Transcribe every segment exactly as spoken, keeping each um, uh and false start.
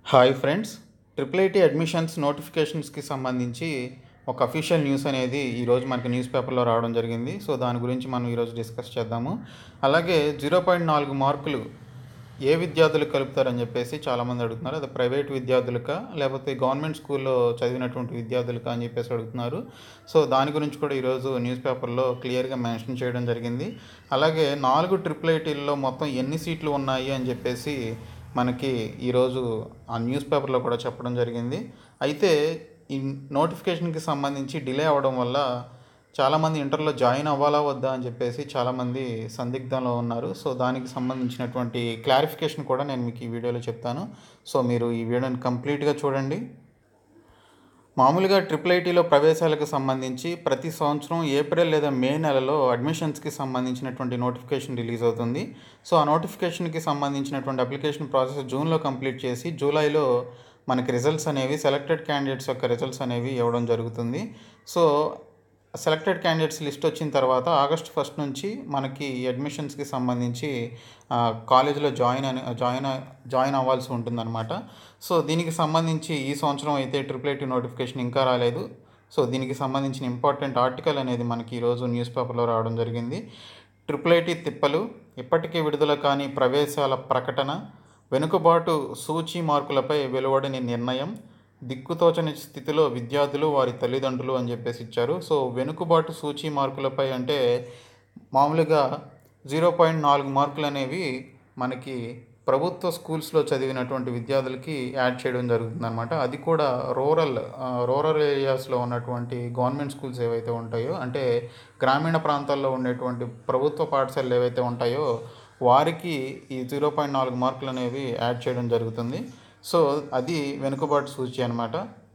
Hi friends, triple IT admissions నోటిఫికేషన్స్కి సంబంధించి ఒక అఫీషియల్ న్యూస్ అనేది ఈరోజు మనకి న్యూస్ పేపర్లో రావడం జరిగింది. సో దాని గురించి మనం ఈరోజు డిస్కస్ చేద్దాము. అలాగే జీరో పాయింట్ నాలుగు మార్కులు ఏ విద్యార్థులకు కలుపుతారని చెప్పేసి చాలామంది అడుగుతున్నారు. అది ప్రైవేట్ విద్యార్థులకా లేకపోతే గవర్నమెంట్ స్కూల్లో చదివినటువంటి విద్యార్థులకా అని చెప్పేసి అడుగుతున్నారు. సో దాని గురించి కూడా ఈరోజు న్యూస్ పేపర్లో క్లియర్గా మెన్షన్ చేయడం జరిగింది. అలాగే నాలుగు ట్రిపుల్ ఐటీల్లో మొత్తం ఎన్ని సీట్లు ఉన్నాయి అని చెప్పేసి మనకి ఈరోజు ఆ న్యూస్ పేపర్లో కూడా చెప్పడం జరిగింది. అయితే ఈ నోటిఫికేషన్కి సంబంధించి డిలే అవ్వడం వల్ల చాలామంది ఇంటర్లో జాయిన్ అవ్వాలా వద్దా అని చెప్పేసి చాలామంది సందిగ్ధంలో ఉన్నారు. సో దానికి సంబంధించినటువంటి క్లారిఫికేషన్ కూడా నేను మీకు ఈ వీడియోలో చెప్తాను. సో మీరు ఈ వీడియోని కంప్లీట్గా చూడండి. మామూలుగా ట్రిపుల్ ఐటీలో ప్రవేశాలకు సంబంధించి ప్రతి సంవత్సరం ఏప్రిల్ లేదా మే నెలలో అడ్మిషన్స్కి సంబంధించినటువంటి నోటిఫికేషన్ రిలీజ్ అవుతుంది. సో ఆ నోటిఫికేషన్కి సంబంధించినటువంటి అప్లికేషన్ ప్రాసెస్ జూన్లో కంప్లీట్ చేసి జూలైలో మనకి రిజల్ట్స్ అనేవి సెలెక్టెడ్ క్యాండిడేట్స్ యొక్క రిజల్ట్స్ అనేవి ఇవ్వడం జరుగుతుంది. సో సెలెక్టెడ్ క్యాండిడేట్స్ లిస్ట్ వచ్చిన తర్వాత ఆగస్ట్ ఫస్ట్ నుంచి మనకి అడ్మిషన్స్కి సంబంధించి కాలేజీలో జాయిన్ అని జాయిన్ జాయిన్ అవ్వాల్సి ఉంటుందన్నమాట. సో దీనికి సంబంధించి ఈ సంవత్సరం అయితే ట్రిపుల్ ఐటీ నోటిఫికేషన్ ఇంకా రాలేదు. సో దీనికి సంబంధించిన ఇంపార్టెంట్ ఆర్టికల్ అనేది మనకి ఈరోజు న్యూస్ పేపర్లో రావడం జరిగింది. ట్రిపుల్ ఐటీ తిప్పలు, ఇప్పటికీ విడుదల కాని ప్రవేశాల ప్రకటన, వెనుకబాటు సూచీ మార్కులపై వెలువడని నిర్ణయం, దిక్కుతోచని స్థితిలో విద్యార్థులు వారి తల్లిదండ్రులు అని చెప్పేసి ఇచ్చారు. సో వెనుకబాటు సూచీ మార్కులపై అంటే మామూలుగా జీరో పాయింట్ నాలుగు మార్కులు అనేవి మనకి ప్రభుత్వ స్కూల్స్లో చదివినటువంటి విద్యార్థులకి యాడ్ చేయడం జరుగుతుందన్నమాట. అది కూడా రూరల్ రూరల్ ఏరియాస్లో ఉన్నటువంటి గవర్నమెంట్ స్కూల్స్ ఏవైతే ఉంటాయో, అంటే గ్రామీణ ప్రాంతాల్లో ఉండేటువంటి ప్రభుత్వ పాఠశాలలు ఏవైతే ఉంటాయో వారికి ఈ జీరో పాయింట్ నాలుగు మార్కులు అనేవి యాడ్ చేయడం జరుగుతుంది. సో అది వెనుకబాటు సూచి అనమాట.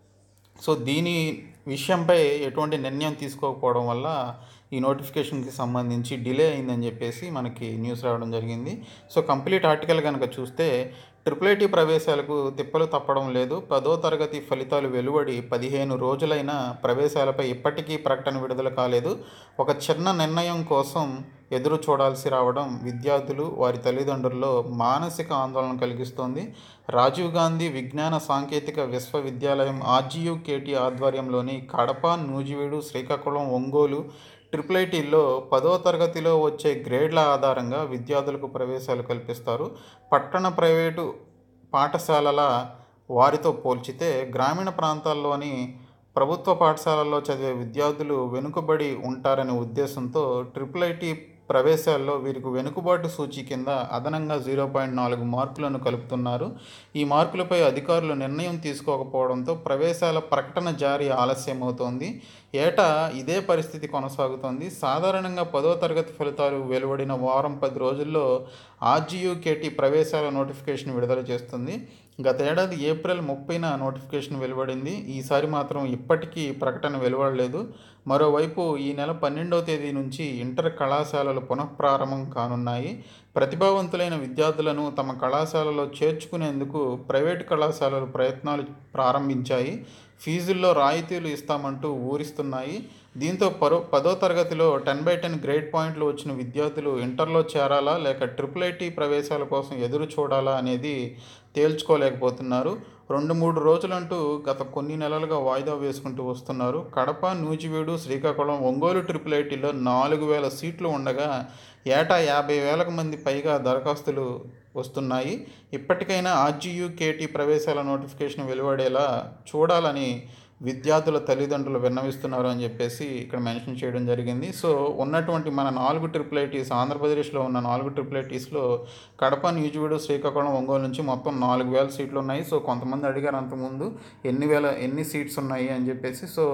సో దీని విషయంపై ఎటువంటి నిర్ణయం తీసుకోకపోవడం వల్ల ఈ నోటిఫికేషన్కి సంబంధించి డిలే అయిందని చెప్పేసి మనకి న్యూస్ రావడం జరిగింది. సో కంప్లీట్ ఆర్టికల్ కనుక చూస్తే ట్రిపుల్ ఐటీ ప్రవేశాలకు తిప్పలు తప్పడం లేదు. పదో తరగతి ఫలితాలు వెలువడి పదిహేను రోజులైన ప్రవేశాలపై ఇప్పటికీ ప్రకటన విడుదల కాలేదు. ఒక చిన్న నిర్ణయం కోసం ఎదురు చూడాల్సి రావడం విద్యార్థులు వారి తల్లిదండ్రుల్లో మానసిక ఆందోళన కలిగిస్తోంది. రాజీవ్ గాంధీ విజ్ఞాన సాంకేతిక విశ్వవిద్యాలయం ఆర్జీయూకేటీ ఆధ్వర్యంలోని కడప, నూజివీడు, శ్రీకాకుళం, ఒంగోలు ట్రిపుల్ ఐటీల్లో పదో తరగతిలో వచ్చే గ్రేడ్ల ఆధారంగా విద్యార్థులకు ప్రవేశాలు కల్పిస్తారు. పట్టణ ప్రైవేటు పాఠశాలల వారితో పోల్చితే గ్రామీణ ప్రాంతాల్లోని ప్రభుత్వ పాఠశాలల్లో చదివే విద్యార్థులు వెనుకబడి ఉంటారనే ఉద్దేశంతో ట్రిపుల్ ఐటీ ప్రవేశాల్లో వీరికి వెనుకబాటు సూచి కింద అదనంగా జీరో పాయింట్ నాలుగు మార్కులను కలుపుతున్నారు. ఈ మార్కులపై అధికారులు నిర్ణయం తీసుకోకపోవడంతో ప్రవేశాల ప్రకటన జారీ ఆలస్యమవుతోంది. ఏటా ఇదే పరిస్థితి కొనసాగుతోంది. సాధారణంగా పదో తరగతి ఫలితాలు వెలువడిన వారం పది రోజుల్లో ఆర్జీయూకేటీ ప్రవేశాల నోటిఫికేషన్ విడుదల చేస్తుంది. గత ఏడాది ఏప్రిల్ ముప్పైన నోటిఫికేషన్ వెలువడింది. ఈసారి మాత్రం ఇప్పటికీ ప్రకటన వెలువడలేదు. మరోవైపు ఈ నెల పన్నెండవ తేదీ నుంచి ఇంటర్ కళాశాలలు పునఃప్రారంభం కానున్నాయి. ప్రతిభావంతులైన విద్యార్థులను తమ కళాశాలలో చేర్చుకునేందుకు ప్రైవేటు కళాశాలలు ప్రయత్నాలు ప్రారంభించాయి. ఫీజుల్లో రాయితీలు ఇస్తామంటూ ఊరిస్తున్నాయి. దీంతో పరో పదో తరగతిలో టెన్ బై టెన్ గ్రేడ్ పాయింట్లు వచ్చిన విద్యార్థులు ఇంటర్లో చేరాలా లేక ట్రిపుల్ ఐటీ ప్రవేశాల కోసం ఎదురు చూడాలా అనేది తేల్చుకోలేకపోతున్నారు. రెండు మూడు రోజులంటూ గత కొన్ని నెలలుగా వాయిదా వేసుకుంటూ వస్తున్నారు. కడప, నూజివీడు, శ్రీకాకుళం, ఒంగోలు ట్రిపుల్ ఐటీలో నాలుగు వేల సీట్లు ఉండగా ఏటా యాభై వేలకు మంది పైగా దరఖాస్తులు వస్తున్నాయి. ఇప్పటికైనా ఆర్జీయూకేటీ ప్రవేశాల నోటిఫికేషన్ వెలువడేలా చూడాలని విద్యార్థుల తల్లిదండ్రులు విన్నవిస్తున్నారు అని చెప్పేసి ఇక్కడ మెన్షన్ చేయడం జరిగింది. సో ఉన్నటువంటి మన నాలుగు ట్రిపుల్ ఐటీస్, ఆంధ్రప్రదేశ్లో ఉన్న నాలుగు ట్రిపుల్ ఐటీస్లో కడప, న్యూజివీడు, శ్రీకాకుళం, ఒంగోలు నుంచి మొత్తం నాలుగు వేల సీట్లు ఉన్నాయి. సో కొంతమంది అడిగారు అంతకుముందు ఎన్ని వేల ఎన్ని సీట్స్ ఉన్నాయి అని చెప్పేసి. సో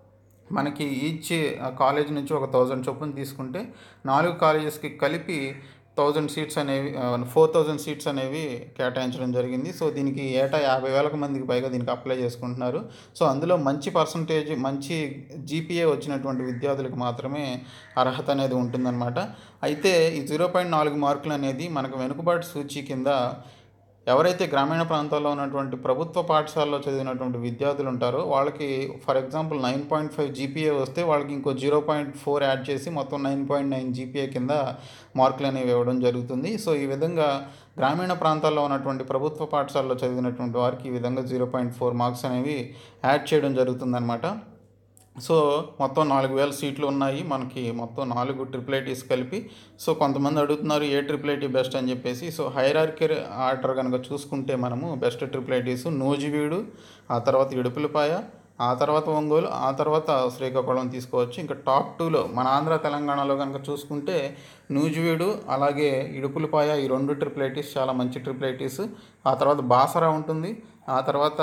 మనకి ఈచ్ కాలేజ్ నుంచి ఒక థౌజండ్ చొప్పున తీసుకుంటే నాలుగు కాలేజెస్కి కలిపి థౌజండ్ సీట్స్ అనేవి ఫోర్ థౌజండ్ సీట్స్ అనేవి కేటాయించడం జరిగింది. సో దీనికి ఏటా యాభై వేలకు మందికి పైగా దీనికి అప్లై చేసుకుంటున్నారు. సో అందులో మంచి పర్సంటేజ్, మంచి జీపీఏ వచ్చినటువంటి విద్యార్థులకు మాత్రమే అర్హత అనేది ఉంటుందన్నమాట. అయితే ఈ జీరో పాయింట్ నాలుగు మార్కులు అనేది మనకు వెనుకబాటు సూచి కింద ఎవరైతే గ్రామీణ ప్రాంతాల్లో ఉన్నటువంటి ప్రభుత్వ పాఠశాలలో చదివినటువంటి విద్యార్థులు ఉంటారో వాళ్ళకి for example nine point five GPA వస్తే వాళ్ళకి ఇంకో జీరో పాయింట్ ఫోర్ యాడ్ చేసి మొత్తం నైన్ పాయింట్ నైన్ జీపీఏ కింద మార్కులు అనేవి ఇవ్వడం జరుగుతుంది. సో ఈ విధంగా గ్రామీణ ప్రాంతాల్లో ఉన్నటువంటి ప్రభుత్వ పాఠశాలలో చదివినటువంటి వారికి ఈ విధంగా జీరో పాయింట్ ఫోర్ మార్క్స్ అనేవి యాడ్ చేయడం జరుగుతుందన్నమాట. సో మొత్తం నాలుగు వేల సీట్లు ఉన్నాయి మనకి, మొత్తం నాలుగు ట్రిపుల్ ఐటీస్ కలిపి. సో కొంతమంది అడుగుతున్నారు ఏ ట్రిపుల్ ఐటీ బెస్ట్ అని చెప్పేసి. సో హైరార్కీ ఆర్డర్ కనుక చూసుకుంటే మనము బెస్ట్ ట్రిపుల్ ఐటీస్ నూజివీడు, ఆ తర్వాత ఇడుపులపాయ, ఆ తర్వాత ఒంగోలు, ఆ తర్వాత శ్రీకాకుళం తీసుకోవచ్చు. ఇంకా టాప్ టూలో మన ఆంధ్ర తెలంగాణలో కనుక చూసుకుంటే నూజివీడు అలాగే ఇడుపులపాయ ఈ రెండు ట్రిపుల్ ఐటీస్ చాలా మంచి ట్రిపుల్ ఐటీస్. ఆ తర్వాత బాసరా ఉంటుంది, ఆ తర్వాత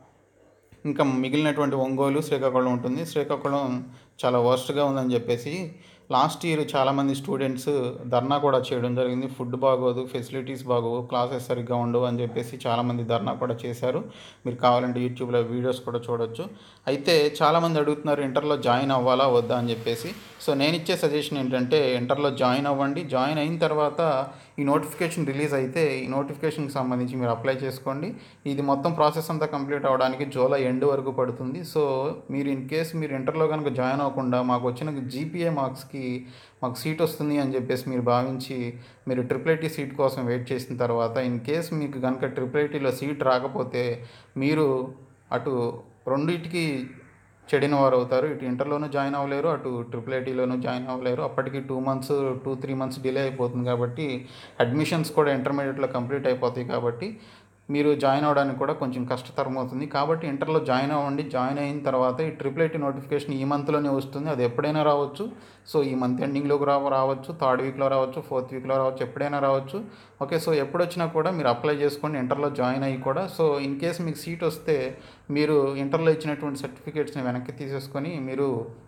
ఇంకా మిగిలినటువంటి ఒంగోలు, శ్రీకాకుళం ఉంటుంది. శ్రీకాకుళం చాలా వర్స్ట్గా ఉందని చెప్పేసి లాస్ట్ ఇయర్ చాలామంది స్టూడెంట్స్ ధర్నా కూడా చేయడం జరిగింది. ఫుడ్ బాగోదు, ఫెసిలిటీస్ బాగోవు, క్లాసెస్ సరిగ్గా ఉండవు అని చెప్పేసి చాలామంది ధర్నా కూడా చేశారు. మీరు కావాలంటే యూట్యూబ్లో వీడియోస్ కూడా చూడొచ్చు. అయితే చాలామంది అడుగుతున్నారు ఇంటర్లో జాయిన్ అవ్వాలా వద్దా అని చెప్పేసి. సో నేను ఇచ్చే సజెషన్ ఏంటంటే ఇంటర్లో జాయిన్ అవ్వండి. జాయిన్ అయిన తర్వాత ఈ నోటిఫికేషన్ రిలీజ్ అయితే ఈ నోటిఫికేషన్కి సంబంధించి మీరు అప్లై చేసుకోండి. ఇది మొత్తం ప్రాసెస్ అంతా కంప్లీట్ అవ్వడానికి జూలై ఎండ్ వరకు పడుతుంది. సో మీరు ఇన్ కేస్ మీరు ఇంటర్లో కనుక జాయిన్ అవ్వకుండా మాకు వచ్చిన జీపీఏ మార్క్స్కి మాకు సీట్ వస్తుంది అని చెప్పేసి మీరు భావించి మీరు ట్రిపుల్ ఐటీ సీట్ కోసం వెయిట్ చేసిన తర్వాత ఇన్ కేస్ మీకు కనుక ట్రిపుల్ ఐటీలో సీట్ రాకపోతే మీరు అటు రెండింటికి చెడిన వారు అవుతారు. ఇటు ఇంటర్లోనూ జాయిన్ అవ్వలేరు, అటు ట్రిపుల్ ఐటీలోనూ జాయిన్ అవ్వలేరు. అప్పటికి two months two three months delay అయిపోతుంది కాబట్టి అడ్మిషన్స్ కూడా ఇంటర్మీడియట్లో కంప్లీట్ అయిపోతాయి. కాబట్టి మీరు జాయిన్ అవ్వడానికి కూడా కొంచెం కష్టతరం అవుతుంది. కాబట్టి ఇంటర్లో జాయిన్ అవ్వండి. జాయిన్ అయిన తర్వాత ఈ ట్రిపుల్ ఐటీ నోటిఫికేషన్ ఈ మంత్లోనే వస్తుంది. అది ఎప్పుడైనా రావచ్చు. సో ఈ మంత్ ఎండింగ్లోకి రా రావచ్చు థర్డ్ వీక్లో రావచ్చు, ఫోర్త్ వీక్లో రావచ్చు, ఎప్పుడైనా రావచ్చు. ఓకే, సో ఎప్పుడు వచ్చినా కూడా మీరు అప్లై చేసుకోండి ఇంటర్లో జాయిన్ అయ్యి కూడా. సో ఇన్ కేస్ మీకు సీట్ వస్తే మీరు ఇంటర్లో ఇచ్చినటువంటి సర్టిఫికేట్స్ని వెనక్కి తీసేసుకొని మీరు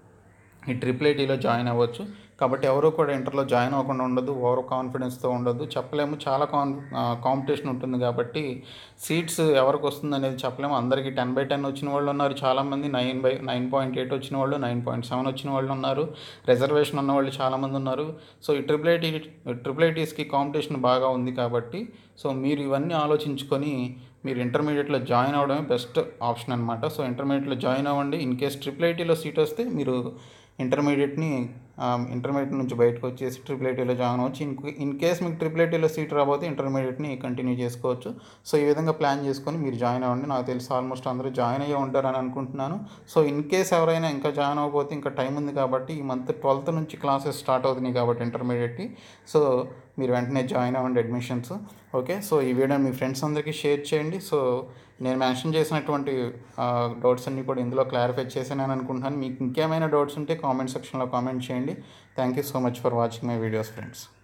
ఈ ట్రిపుల్ ఐటీలో జాయిన్ అవ్వచ్చు. కాబట్టి ఎవరు కూడా ఇంటర్లో జాయిన్ అవ్వకుండా ఉండదు, ఓవర్ కాన్ఫిడెన్స్తో ఉండదు. చెప్పలేము, చాలా కాన్ కాంపిటీషన్ ఉంటుంది కాబట్టి సీట్స్ ఎవరికి వస్తుంది అనేది చెప్పలేము. అందరికీ టెన్ బై టెన్ వచ్చిన వాళ్ళు ఉన్నారు, చాలామంది nine by nine point eight వచ్చిన వాళ్ళు, నైన్ పాయింట్ సెవెన్ వచ్చిన వాళ్ళు ఉన్నారు, రిజర్వేషన్ ఉన్న వాళ్ళు చాలామంది ఉన్నారు. సో ఈ ట్రిపుల్ ఐటీ ట్రిపుల్ ఐటీస్కి కాంపిటీషన్ బాగా ఉంది కాబట్టి సో మీరు ఇవన్నీ ఆలోచించుకొని మీరు ఇంటర్మీడియట్లో జాయిన్ అవ్వడమే బెస్ట్ ఆప్షన్ అనమాట. సో ఇంటర్మీడియట్లో జాయిన్ అవ్వండి. ఇన్ కేస్ ట్రిపుల్ ఐటీలో సీట్ వస్తే మీరు ఇంటర్మీడియట్ని ఇంటర్మీడియట్ నుంచి బయటకు వచ్చేసి ట్రిపుల్ ఐటీలో జాయిన్ అవ్వచ్చు. ఇన్ ఇన్ కేస్ మీకు ట్రిపుల్ ఐటీలో సీట్ రాబోతే ఇంటర్మీడియట్ని కంటిన్యూ చేసుకోవచ్చు. సో ఈ విధంగా ప్లాన్ చేసుకొని మీరు జాయిన్ అవ్వండి. నాకు తెలిసి ఆల్మోస్ట్ అందరూ జాయిన్ అయ్యి ఉంటారని అనుకుంటున్నాను. సో ఇన్ కేస్ ఎవరైనా ఇంకా జాయిన్ అవ్వకపోతే ఇంకా టైం ఉంది కాబట్టి ఈ మంత్ ట్వెల్త్ నుంచి క్లాసెస్ స్టార్ట్ అవుతున్నాయి కాబట్టి ఇంటర్మీడియట్కి సో మీరు వెంటనే జాయిన్ అవ్వండి అడ్మిషన్స్. ఓకే, సో ఈ వీడియో మీ ఫ్రెండ్స్ అందరికీ షేర్ చేయండి. సో నేను మెన్షన్ చేసినటువంటి డౌట్స్ అన్నీ కూడా ఇందులో క్లారిఫై చేశానని అనుకుంటున్నాను. మీకు ఇంకేమైనా డౌట్స్ ఉంటే కామెంట్ సెక్షన్లో కామెంట్ చేయండి. Thank you so much for watching my videos friends.